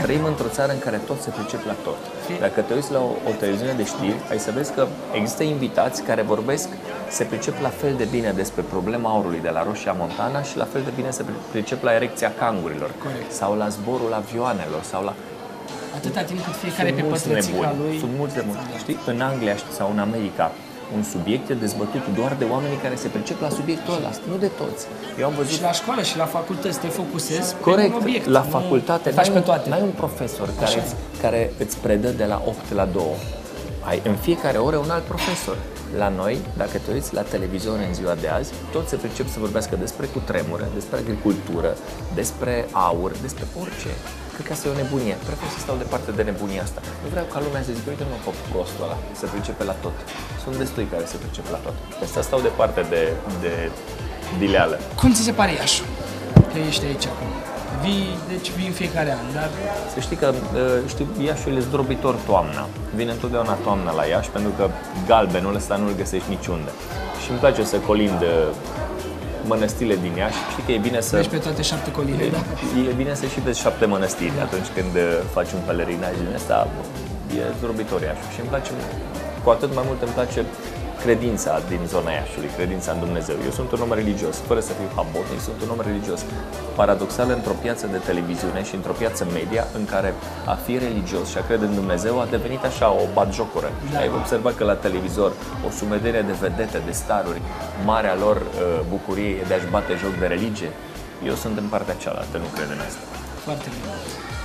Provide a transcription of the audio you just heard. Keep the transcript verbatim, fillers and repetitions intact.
trăim într-o țară în care tot se pricep la tot. Dacă te uiți la o, o televiziune de știri, ai să vezi că există invitați care vorbesc, se pricep la fel de bine despre problema aurului de la Roșia Montana și la fel de bine se pricep la erecția cangurilor. Corect. Sau la zborul avioanelor sau la... Atâta timp cât fiecare pe pătrățica lui... Sunt mulți de mulți. Știi, în Anglia sau în America, un subiect e dezbătut doar de oamenii care se pricep la subiectul ăla, nu de toți. Eu am văzut... Și la școală și la facultăți te focusezi Corect, pe un obiect. la facultate faci pe toate. N-ai un profesor care îți, care îți predă de la opt la două. Ai în fiecare oră un alt profesor. La noi, dacă te uiți la televiziune în ziua de azi, toți se pricep să vorbească despre cutremură, despre agricultură, despre aur, despre orice. Cred că asta e o nebunie. Prefer să stau departe de nebunia asta. Nu vreau ca lumea să zică, uite, nu, prostul ăla, se pricepe la tot. Sunt destui care se pricep la tot. Pe asta stau departe de, de dileală. Cum ți se pare Iași? Că ești aici acum. Vii, deci vii în fiecare an, dar... Să știi că, știu, Iașiul e zdrobitor toamna. Vine întotdeauna toamna la Iași, pentru că galbenul ăsta nu-l găsești niciunde. Și îmi place să colind mănăstirile din Iași. Știi că e bine să... Mergi pe toate șapte coline, e, da? E bine să și vezi șapte mănăstiri atunci când faci un pelerinaj din ăsta. E zdrobitor Iașiul și îmi place, cu atât mai mult îmi place credința din zona Iașiului, credința în Dumnezeu. Eu sunt un om religios, fără să fiu habotnic, sunt un om religios. Paradoxal, într-o piață de televiziune și într-o piață media în care a fi religios și a crede în Dumnezeu a devenit așa o batjocură. Da. Ai observat că la televizor o sumedenie de vedete, de staruri, marea lor uh, bucurie e de a-și bate joc de religie? Eu sunt în partea cealaltă, nu cred în asta. Foarte bine.